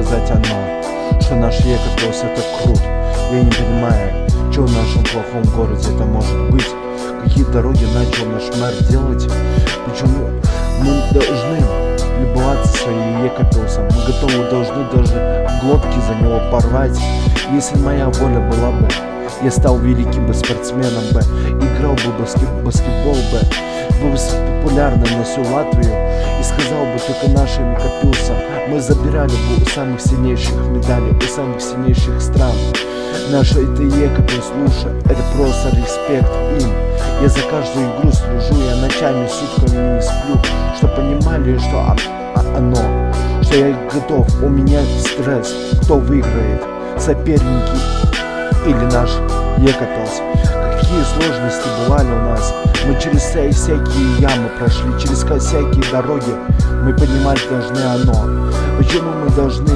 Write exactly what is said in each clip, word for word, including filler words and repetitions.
сказать одно, что наш Екапелс это крут. Я не понимаю, что в нашем плохом городе это может быть. Какие дороги начал наш мэр делать? Почему мы должны любоваться своим Екапелсом? Мы готовы, должны даже глотки за него порвать. Если моя воля была бы, я стал великим бы спортсменом бы, играл бы баскет, баскетбол бы, был бы популярным на всю Латвию и сказал бы только нашим Екапелсом. Мы забирали бы у самых сильнейших медалей, у самых сильнейших стран. Наша это Екапелс, слушай, это просто респект им. Я за каждую игру слежу, я ночами, сутками не сплю, чтоб понимали, что а, а, оно, что я готов, у меня стресс, кто выиграет, соперники или наш Екапелс. Какие сложности бывали у нас, мы через всякие ямы прошли, через всякие дороги, мы понимать должны оно. Почему мы должны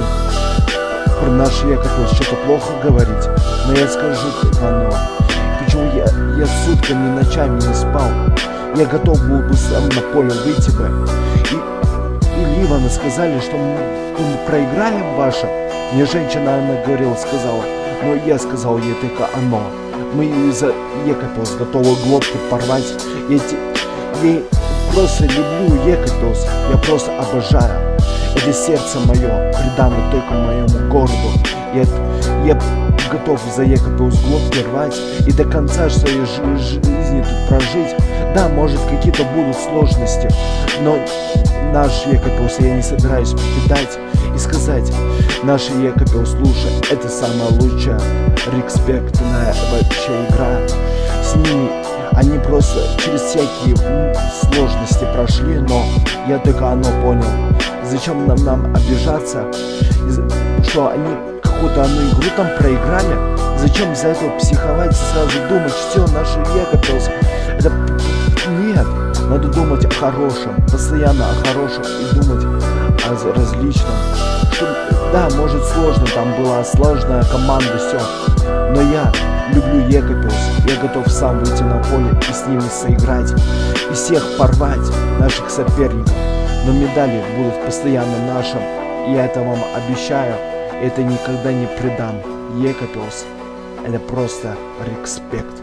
про наш Екапелс что-то плохо говорить? Но я скажу только оно. Почему я, я сутками, ночами не спал? Я готов был бы сам на поле выйти бы. И, и Ливаны сказали, что мы, мы проиграли ваше. Мне женщина, она говорила, сказала. Но я сказал ей только оно. Мы из-за Екапелс готовы глотки порвать. Я, я просто люблю Екапелс. Я просто обожаю. Это сердце мое, предано только моему городу. Я, я готов за Екапелс глотки рвать и до конца своей жи жизни тут прожить. Да, может, какие-то будут сложности, но наш Екапелс я не собираюсь покидать и сказать: наш Екапелс, слушай, это самая лучшая респектная вообще игра. С ними они просто через всякие сложности прошли, но я только оно понял. Зачем нам, нам обижаться, что они какую-то одну игру там проиграли? Зачем из-за этого психовать и сразу думать, все, наши Екапелс? Это нет, надо думать о хорошем, постоянно о хорошем и думать о различном. Что, да, может сложно, там была сложная команда, все, но я люблю Екапелс, я готов сам выйти на поле и с ними соиграть, и всех порвать, наших соперников. Но медали будут постоянно нашим, и я это вам обещаю, это никогда не предам. Екапелс, это просто респект.